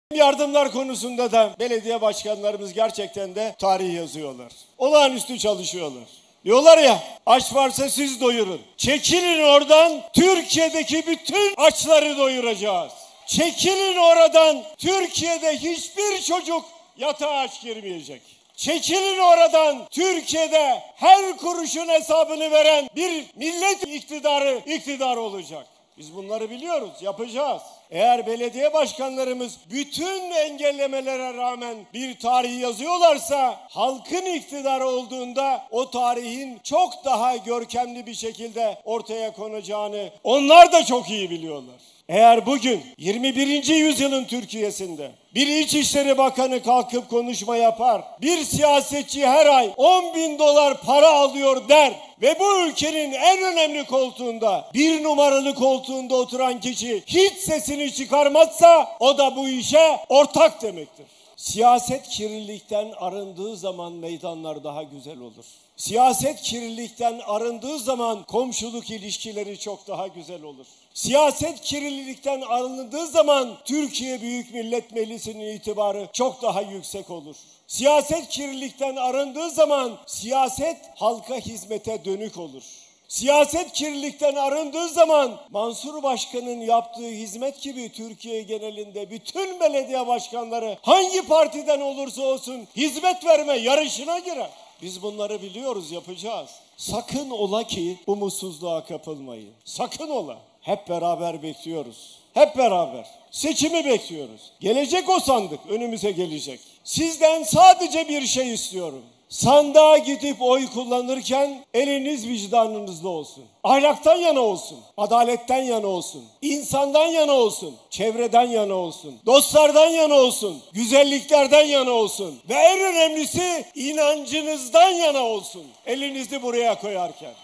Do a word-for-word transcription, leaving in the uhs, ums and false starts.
Yardımlar konusunda da belediye başkanlarımız gerçekten de tarih yazıyorlar. Olağanüstü çalışıyorlar. Diyorlar ya, aç varsa siz doyurun. Çekilin oradan, Türkiye'deki bütün açları doyuracağız. Çekilin oradan, Türkiye'de hiçbir çocuk yatağa aç girmeyecek. Çekilin oradan, Türkiye'de her kuruşun hesabını veren bir millet iktidarı iktidar olacak. Biz bunları biliyoruz, yapacağız. Eğer belediye başkanlarımız bütün engellemelere rağmen bir tarih yazıyorlarsa, halkın iktidarı olduğunda o tarihin çok daha görkemli bir şekilde ortaya konacağını onlar da çok iyi biliyorlar. Eğer bugün yirmi birinci yüzyılın Türkiye'sinde bir İçişleri Bakanı kalkıp konuşma yapar, bir siyasetçi her ay on bin dolar para alıyor der ve bu ülkenin en önemli koltuğunda, bir numaralı koltuğunda oturan kişi hiç sesini çıkarmazsa o da bu işe ortak demektir. Siyaset kirlilikten arındığı zaman meydanlar daha güzel olur. Siyaset kirlilikten arındığı zaman komşuluk ilişkileri çok daha güzel olur. Siyaset kirlilikten arındığı zaman Türkiye Büyük Millet Meclisi'nin itibarı çok daha yüksek olur. Siyaset kirlilikten arındığı zaman siyaset halka hizmete dönük olur. Siyaset kirlilikten arındığı zaman Mansur Başkan'ın yaptığı hizmet gibi Türkiye genelinde bütün belediye başkanları hangi partiden olursa olsun hizmet verme yarışına girer. Biz bunları biliyoruz, yapacağız. Sakın ola ki umutsuzluğa kapılmayın. Sakın ola. Hep beraber bekliyoruz. Hep beraber. Seçimi bekliyoruz. Gelecek o sandık, önümüze gelecek. Sizden sadece bir şey istiyorum. Sandığa gidip oy kullanırken eliniz vicdanınızda olsun. Ahlaktan yana olsun, adaletten yana olsun, insandan yana olsun, çevreden yana olsun, dostlardan yana olsun, güzelliklerden yana olsun ve en önemlisi inancınızdan yana olsun. Elinizi buraya koyarken.